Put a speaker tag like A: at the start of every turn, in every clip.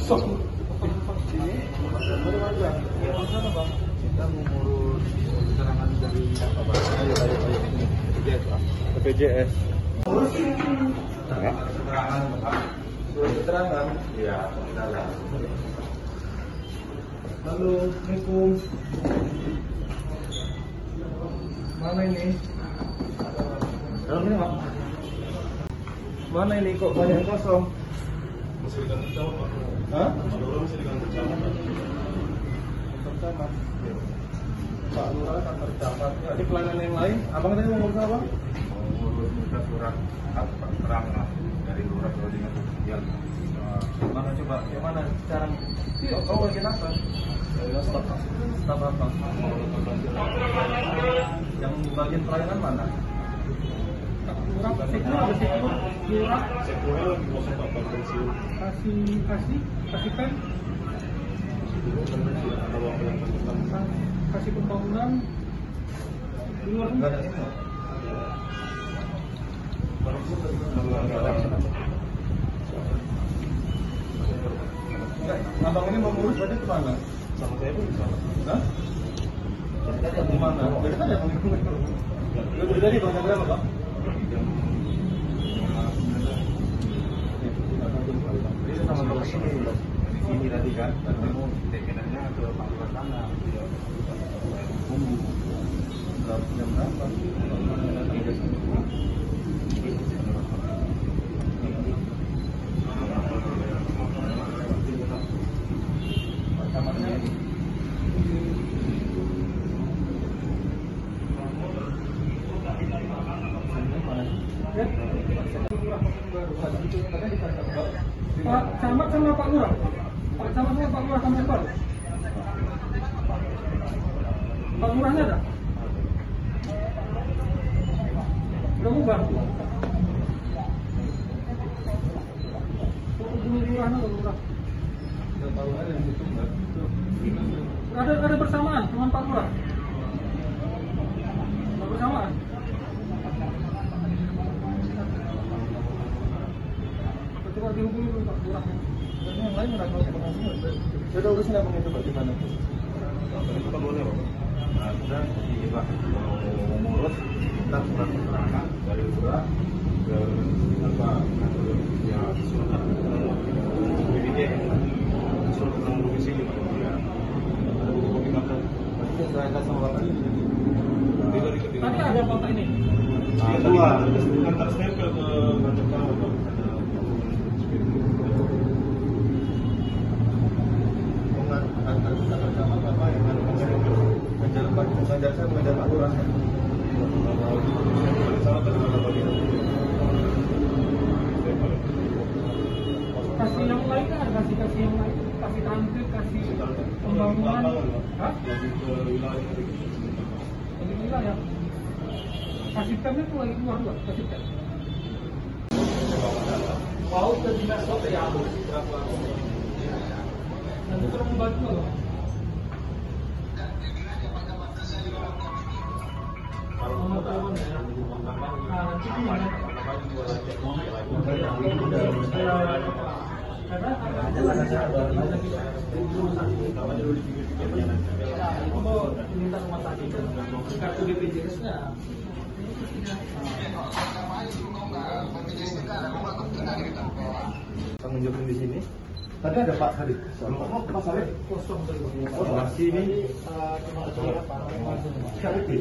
A: Sok. Sini. Dari warga. Sama Bang. Kita mengurus keterangan dari apa Bang? Ayo. BPJS Pak. BPJS. Urus. Keterangan Pak. Surat keterangan. Iya, keterangan. Halo, Assalamualaikum. Mana ini? Ini Pak. Mana ini kok banyak kosong?
B: Masih di kantor camat Pak.
A: Hah?
B: Ada orang masih di kantor camat Pak.
A: Kantor camat. Pak Lurah kantor camat. Ada pelayanan yang lain? Abang tadi mau ngurus apa?
B: Mau ngurus minta surat keterangan dari lurah kalau dengan sosial.
A: Mana coba? Yang mana? Sekarang? Iya, kau bagian apa? Staf apa? Yang bagian pelayanan mana? Lurah, Sekura ada Sekura? Lurah?
B: Sekura lagi kosong Pak, baru pensiun.
A: Kasihkan?
B: Ada waktu yang tertentu.
A: Kasih pembangunan di luar enggak ada ini. Abang ini mau ngurus berarti kemana?
B: Sama saya pun sama.
A: Hah? Kemana? Dari tadi abang ngurus. Dari tadi bang berapa Pak?
B: Ini sama Bapak ini tadi kan, tapi mau tekenannya ke Pak Lurah sana.
A: Jam berapa? Camatnya Pak Camat sama Pak Lurah. Pak Camat sama Pak Lurah sama Pak. Pak Lurahnya ada? Udah bubar. Lurahnya atau Lurah? Udah tahu aja yang itu enggak. Ada bersamaan dengan Pak Lurah. Ada bersamaan. Coba dihubungi dulu Pak Lurah. Yang lain nggak tahu apa semua. Sudah urusin apa itu Pak di mana?
B: Kita boleh Pak. Nah, sudah ini Pak mau ngurus kita surat keterangan dari lurah ke apa ya surat BPJS surat keterangan domisili Pak. Ya. Ada buku kantor.
A: Berarti saya kasih sama Bapak ini.
B: Tidak diketik.
A: Tadi ada Bapak ini.
B: Nah, tadi kantor stempel ke kantor camat Pak.
A: Mengajar saya mengajar Pak Lurah. Kasih yang lain kan, kasih yang lain, kasih transit, kasih pembangunan. Hah? Lagi wilayah. Kasihkan itu lagi keluar dua, kasihkan. Mau ke dinas kota ya aku. Nanti tolong membantu loh. Minta rumah sakit kartu BPJS-nya. Tanggung jawab di sini. Tadi ada Pak Sarif. Pak Sarif kosong dari masih ini. Sarif.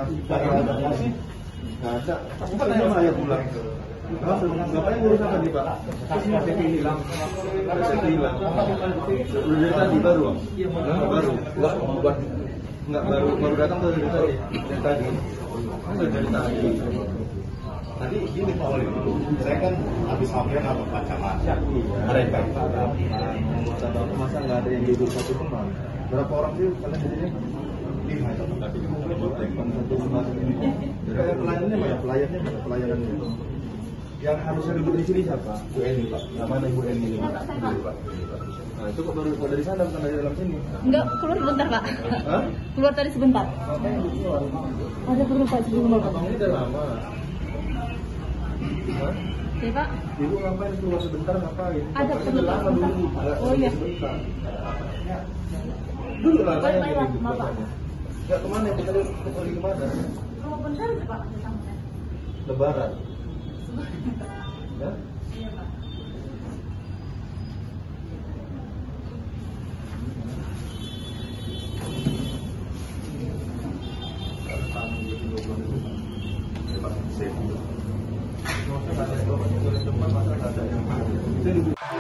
A: Nggak ada. Bukan hanya saya pulang. Ngapain ngurus apa nih Pak? KTP hilang. KTP hilang. Udah tadi baru? Baru. Enggak baru datang dari tadi. Dari tadi. Dari tadi.
B: Tadi gini Pak Wali, saya kan habis sampean apa Pak Camat? Mereka
A: masa nggak ada yang duduk satu pun? Berapa orang sih kalian di sini?
B: 5 itu tapi
A: Satu rumah ini. Kayak pelayanannya mana pelayanannya? Yang harusnya duduk di sini siapa? Bu Eni Pak. Nah, mana Ibu Eni ini? Nah itu kok baru dari sana bukan dari dalam sini?
C: Enggak, keluar sebentar Pak.
A: Hah?
C: Keluar tadi sebentar.
A: Keluar.
C: Ada perlu Pak sebelum Bapak.
A: Abang ini udah lama. Hah?
C: Ya Pak.
A: Ibu ngapain keluar sebentar ngapain?
C: Ada
A: Bapaknya
C: perlu.
A: udah lama dulu.
C: Oh iya.
A: Sebentar. Dulu lah
C: Baik,
A: saya
C: baik,
A: jadi
C: Bapak.
A: bapaknya. Enggak kemana? Kita pergi kemana?
C: Oh bentar Pak.
A: Lebaran. Ya?
C: Iya Pak.
A: Tamu jadi 20.000. Pak, saya. Mau saya nggak ada yang depan, masa nggak ada yang